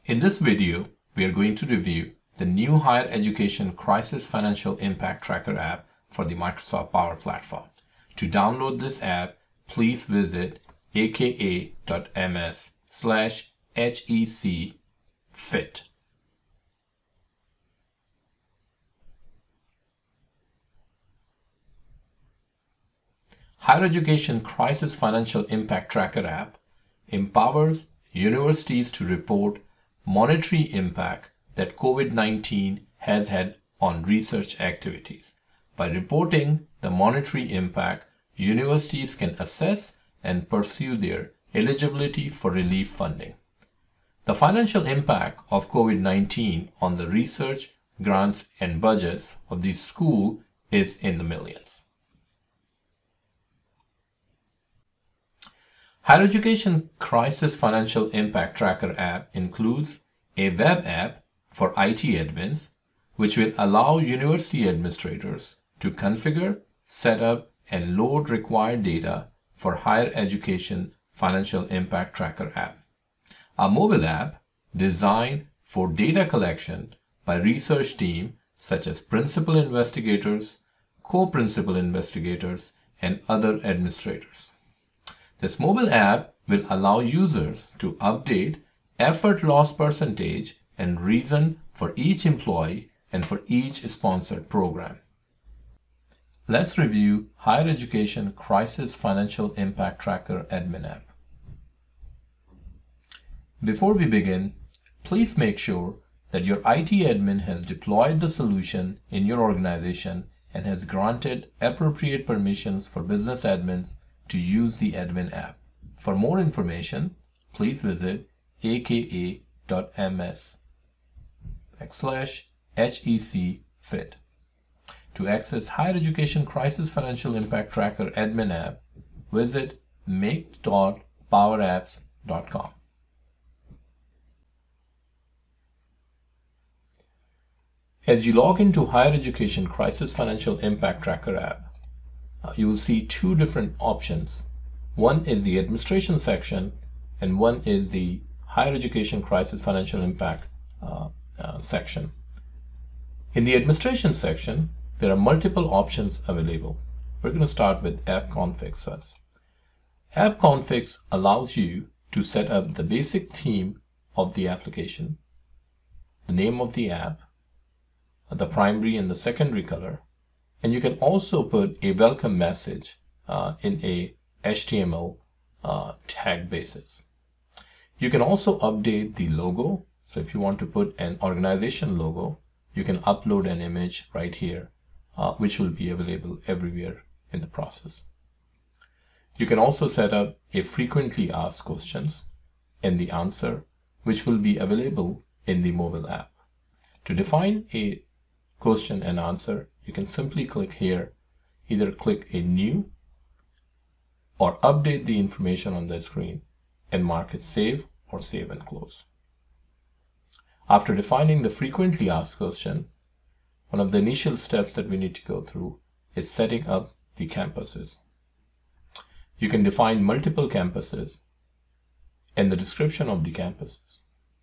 In this video, we are going to review the new Higher Education Crisis Financial Impact Tracker app for the Microsoft Power Platform. To download this app, please visit aka.ms/HECFit. Higher Education Crisis Financial Impact Tracker app empowers universities to report monetary impact that COVID-19 has had on research activities. By reporting the monetary impact, universities can assess and pursue their eligibility for relief funding. The financial impact of COVID-19 on the research, grants, and budgets of the school is in the millions. Higher Education Crisis Financial Impact Tracker app includes a web app for IT admins, which will allow university administrators to configure, set up, and load required data for Higher Education Financial Impact Tracker app. A mobile app designed for data collection by research teams such as principal investigators, co-principal investigators, and other administrators. This mobile app will allow users to update effort loss percentage and reason for each employee and for each sponsored program. Let's review Higher Education Crisis Financial Impact Tracker admin app. Before we begin, please make sure that your IT admin has deployed the solution in your organization and has granted appropriate permissions for business admins to use the admin app. For more information, please visit aka.ms/HECFit. To access Higher Education Crisis Financial Impact Tracker admin app, visit make.powerapps.com. As you log into Higher Education Crisis Financial Impact Tracker app, you will see two different options. One is the administration section and one is the Higher Education Crisis Financial Impact section. In the administration section, there are multiple options available. We're going to start with App Configs first. App Configs allows you to set up the basic theme of the application, the name of the app, the primary and the secondary color, and you can also put a welcome message in a HTML tag basis. You can also update the logo. So if you want to put an organization logo, you can upload an image right here, which will be available everywhere in the process. You can also set up a frequently asked questions and the answer, which will be available in the mobile app. To define a question and answer, you can simply click here, either click a new or update the information on the screen and mark it save or save and close. After defining the frequently asked question, one of the initial steps that we need to go through is setting up the campuses. You can define multiple campuses and the description of the campuses.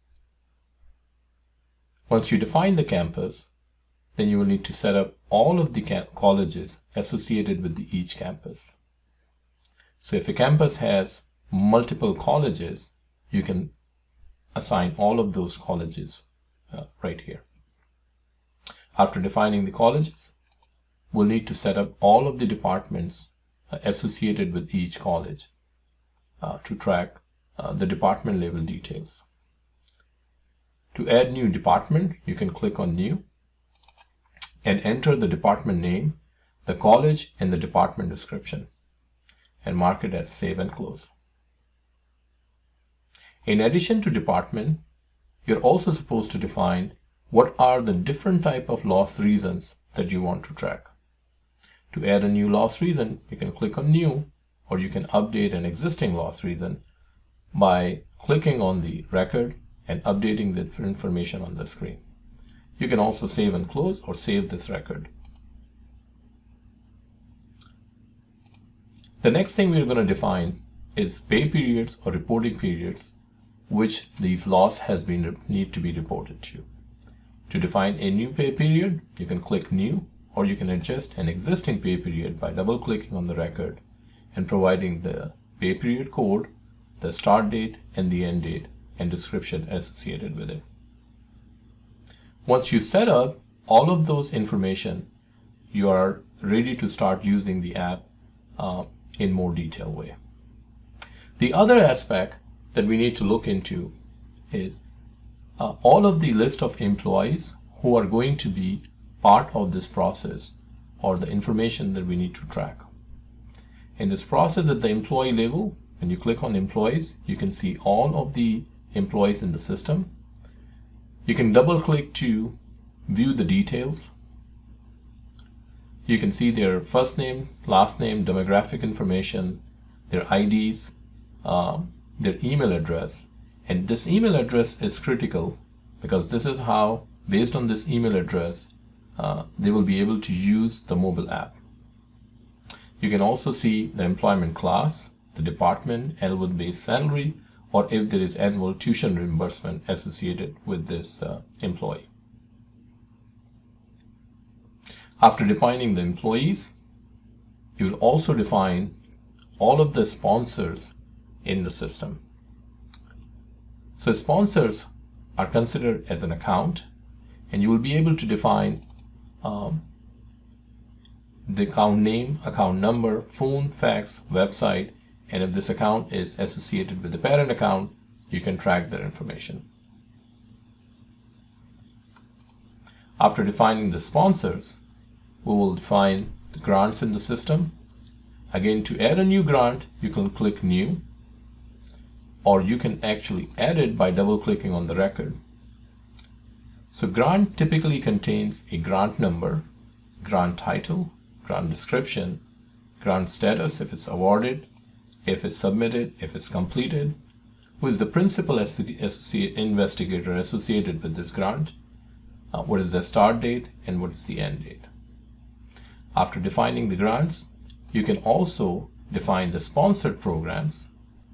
Once you define the campus, then you will need to set up all of the colleges associated with each campus. So if a campus has multiple colleges, you can assign all of those colleges right here. After defining the colleges, we'll need to set up all of the departments associated with each college to track the department level details. To add new department, you can click on New and enter the department name, the college, and the department description, and mark it as save and close. In addition to department, you're also supposed to define what are the different type of loss reasons that you want to track. To add a new loss reason, you can click on New, or you can update an existing loss reason by clicking on the record and updating the information on the screen. You can also save and close or save this record. The next thing we're going to define is pay periods or reporting periods which these loss has been need to be reported to. To define a new pay period, you can click New, or you can adjust an existing pay period by double-clicking on the record and providing the pay period code, the start date and the end date, and description associated with it. Once you set up all of those information, you are ready to start using the app in more detailed way. The other aspect that we need to look into is all of the list of employees who are going to be part of this process, or the information that we need to track. In this process at the employee level, when you click on employees, you can see all of the employees in the system. You can double click to view the details. You can see their first name, last name, demographic information, their IDs, their email address. And this email address is critical because this is how, based on this email address, they will be able to use the mobile app. You can also see the employment class, the department, and with base salary, or if there is annual tuition reimbursement associated with this employee. After defining the employees, you will also define all of the sponsors in the system. So sponsors are considered as an account, and you will be able to define the account name, account number, phone, fax, website, and if this account is associated with the parent account, you can track their information. After defining the sponsors, we will define the grants in the system. Again, to add a new grant, you can click New, or you can actually add it by double-clicking on the record. So grant typically contains a grant number, grant title, grant description, grant status if it's awarded, if it's submitted, if it's completed, who is the principal investigator associated with this grant, what is the start date, and what is the end date. After defining the grants, you can also define the sponsored programs.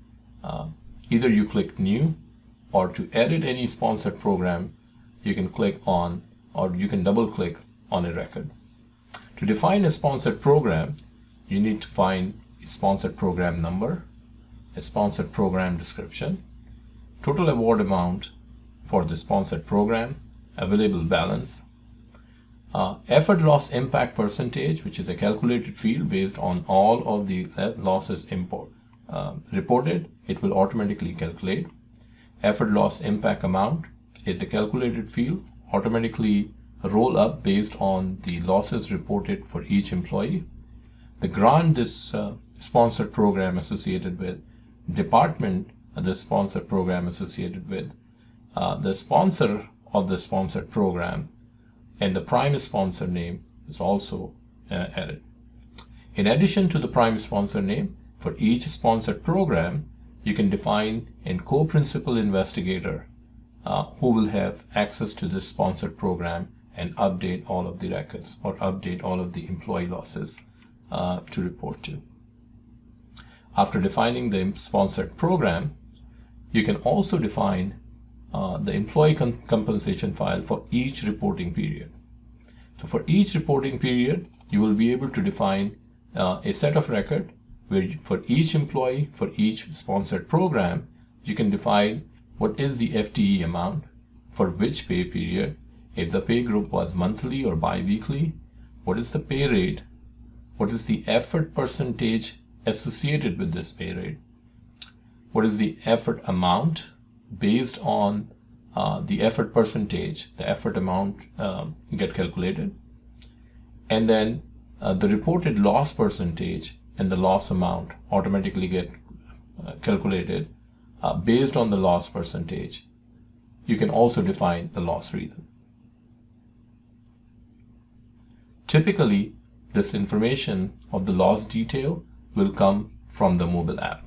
Either you click New, or to edit any sponsored program, you can click on, or you can double click on a record. To define a sponsored program, you need to find a sponsored program number, a sponsored program description, total award amount for the sponsored program, available balance, effort loss impact percentage, which is a calculated field based on all of the losses reported. It will automatically calculate. Effort loss impact amount is a calculated field, automatically roll up based on the losses reported for each employee. The grant this sponsored program associated with, department the sponsored program associated with, the sponsor of the sponsored program, and the prime sponsor name is also added. In addition to the prime sponsor name, for each sponsored program, you can define a co-principal investigator who will have access to this sponsored program and update all of the records or update all of the employee losses to report to. After defining the sponsored program, you can also define the employee compensation file for each reporting period. So for each reporting period, you will be able to define a set of record where for each employee, for each sponsored program, you can define what is the FTE amount for which pay period, if the pay group was monthly or bi-weekly, what is the pay rate, what is the effort percentage associated with this pay rate, what is the effort amount based on the effort percentage, the effort amount get calculated, and then the reported loss percentage and the loss amount automatically get calculated based on the loss percentage. You can also define the loss reason. Typically, this information of the loss detail will come from the mobile app.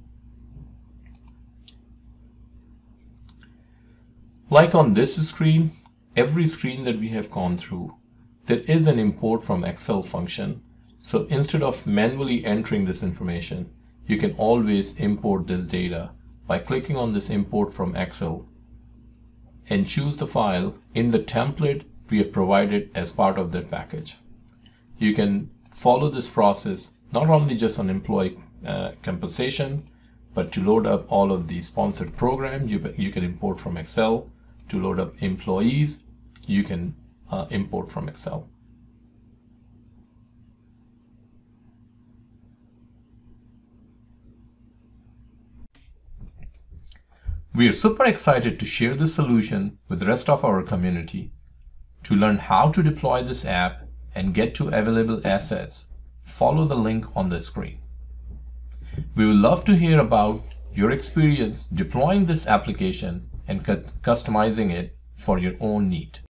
Like on this screen, every screen that we have gone through, there is an import from Excel function. So instead of manually entering this information, you can always import this data by clicking on this import from Excel and choose the file in the template we have provided as part of that package. You can follow this process not only just on employee compensation, but to load up all of the sponsored programs, you can import from Excel. To load up employees, you can import from Excel. We are super excited to share this solution with the rest of our community. To learn how to deploy this app and get to available assets, follow the link on the screen. We would love to hear about your experience deploying this application and customizing it for your own need.